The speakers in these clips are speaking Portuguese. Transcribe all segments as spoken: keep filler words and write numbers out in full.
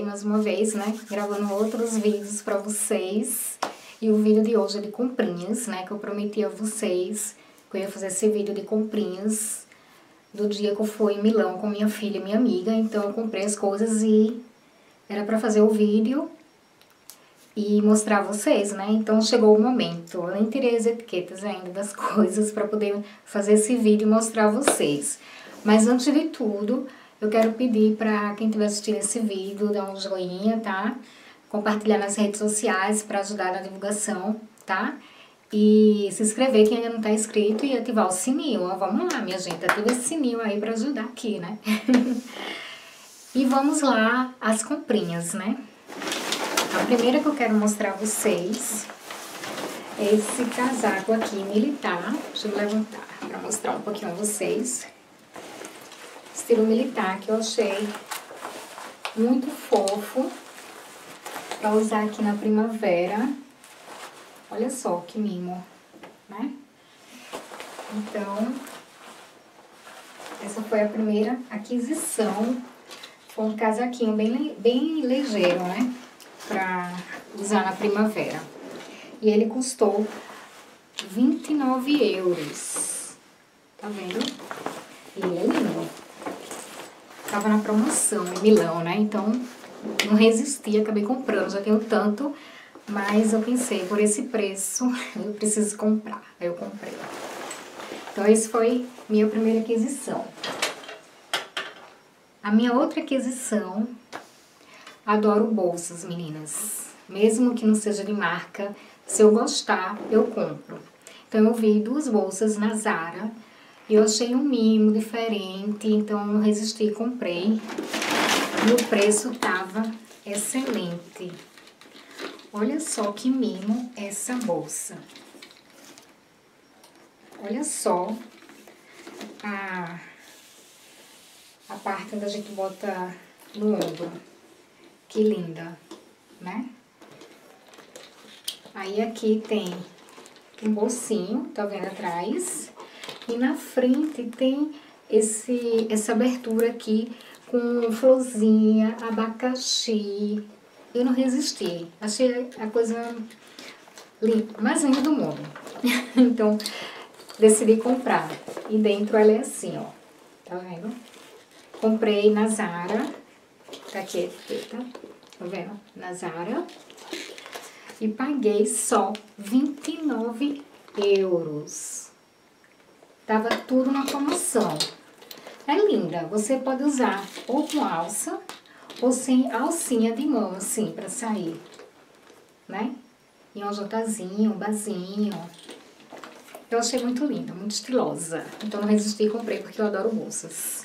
mais uma vez, né? Gravando outros vídeos pra vocês. E o vídeo de hoje é de comprinhas, né? Que eu prometi a vocês que eu ia fazer esse vídeo de comprinhas do dia que eu fui em Milão com minha filha e minha amiga. Então eu comprei as coisas e era pra fazer o vídeo e mostrar a vocês, né? Então chegou o momento. Eu nem tirei as etiquetas ainda das coisas pra poder fazer esse vídeo e mostrar a vocês. Mas antes de tudo, eu quero pedir pra quem estiver assistindo esse vídeo, dar um joinha, tá? Compartilhar nas redes sociais pra ajudar na divulgação, tá? E se inscrever quem ainda não tá inscrito e ativar o sininho. Ó, vamos lá, minha gente, ativa esse sininho aí pra ajudar aqui, né? E vamos lá, as comprinhas, né? A primeira que eu quero mostrar a vocês é esse casaco aqui militar. Deixa eu levantar pra mostrar um pouquinho a vocês. Estilo militar, que eu achei muito fofo pra usar aqui na primavera. Olha só que mimo, né? Então, essa foi a primeira aquisição. Foi um casaquinho bem, bem ligeiro, né? Pra usar na primavera. E ele custou vinte e nove euros. Tá vendo? E ele é lindo. Tava na promoção em Milão, né? Então, não resisti, acabei comprando. Já tenho tanto, mas eu pensei, por esse preço, eu preciso comprar. Aí eu comprei. Então, esse foi minha primeira aquisição. A minha outra aquisição, adoro bolsas, meninas. Mesmo que não seja de marca, se eu gostar, eu compro. Então, eu vi duas bolsas na Zara. E eu achei um mimo diferente, então não resisti e comprei. E o preço tava excelente. Olha só que mimo essa bolsa. Olha só a, a parte onde a gente bota no ombro. Que linda, né? Aí aqui tem um bolsinho, tá vendo atrás? E na frente tem esse, essa abertura aqui com florzinha, abacaxi. Eu não resisti. Achei a coisa linda, mais linda do mundo. Então, decidi comprar. E dentro ela é assim, ó. Tá vendo? Comprei na Zara. Tá aqui a etiqueta. Tá vendo? Na Zara. E paguei só vinte e nove euros. Tava tudo na promoção. É linda. Você pode usar ou com alça, ou sem alcinha de mão, assim, pra sair. Né? E um jotazinho, um basinho. Eu achei muito linda, muito estilosa. Então não resisti e comprei, porque eu adoro bolsas.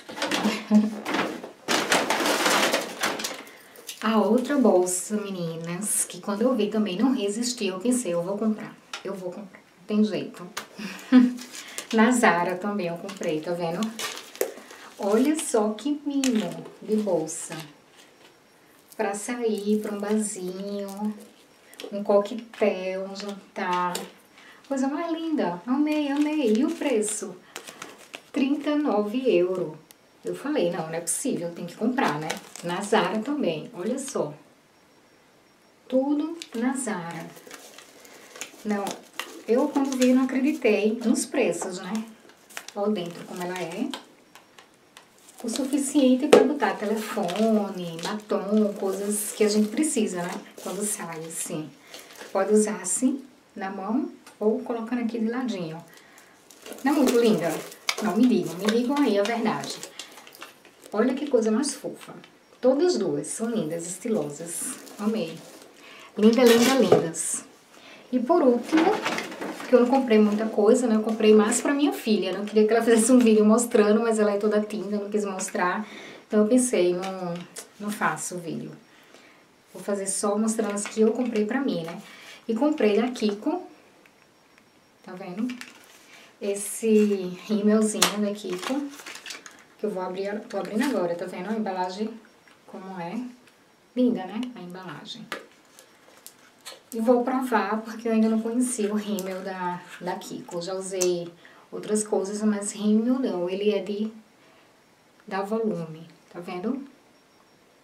A outra bolsa, meninas, que quando eu vi também não resisti, eu pensei, eu vou comprar. Eu vou comprar. Não tem jeito. Na Zara também eu comprei, tá vendo? Olha só que mimo de bolsa. Pra sair, pra um barzinho, um coquetel, um jantar. Coisa mais linda. Amei, amei. E o preço? trinta e nove euros. Eu falei, não, não é possível, tem que comprar, né? Na Zara também, olha só. Tudo na Zara. Não, eu quando vi não acreditei nos preços, né? Ó dentro como ela é. O suficiente para botar telefone, batom, coisas que a gente precisa, né? Quando sai, assim. Pode usar assim, na mão, ou colocando aqui de ladinho. Não é muito linda? Não, me digam, me digam aí a verdade. Olha que coisa mais fofa. Todas duas são lindas, estilosas. Amei. Linda, linda, lindas. E por último, porque eu não comprei muita coisa, né? Eu comprei mais pra minha filha. Eu não queria que ela fizesse um vídeo mostrando, mas ela é toda tinta, eu não quis mostrar. Então eu pensei, não, não faço o vídeo. Vou fazer só mostrando as que eu comprei pra mim, né? E comprei da Kiko. Tá vendo? Esse rímelzinho da Kiko. Que eu vou abrir, tô abrindo agora, tá vendo a embalagem como é? Linda, né? A embalagem. E vou provar, porque eu ainda não conhecia o rímel da, da Kiko. Eu já usei outras coisas, mas rímel não. Ele é de... dá volume, tá vendo?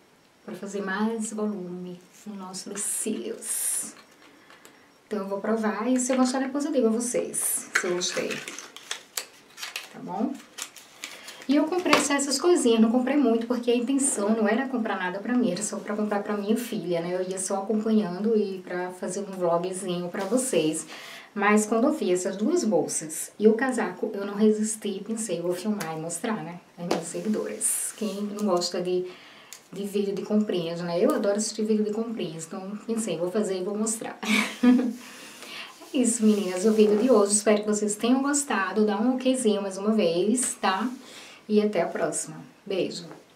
para fazer mais volume nos nossos cílios. Então eu vou provar e se eu gostar depois eu digo a vocês se eu gostei. Tá bom? E eu comprei só essas coisinhas, não comprei muito, porque a intenção não era comprar nada pra mim, era só pra comprar pra minha filha, né? Eu ia só acompanhando e pra fazer um vlogzinho pra vocês. Mas quando eu vi essas duas bolsas e o casaco, eu não resisti e pensei, eu vou filmar e mostrar, né? As minhas seguidoras. Quem não gosta de, de vídeo de comprinhas, né? Eu adoro assistir vídeo de comprinhas, então pensei, vou fazer e vou mostrar. É isso, meninas, o vídeo de hoje. Espero que vocês tenham gostado. Dá um okzinho mais uma vez, tá? E até a próxima. Beijo!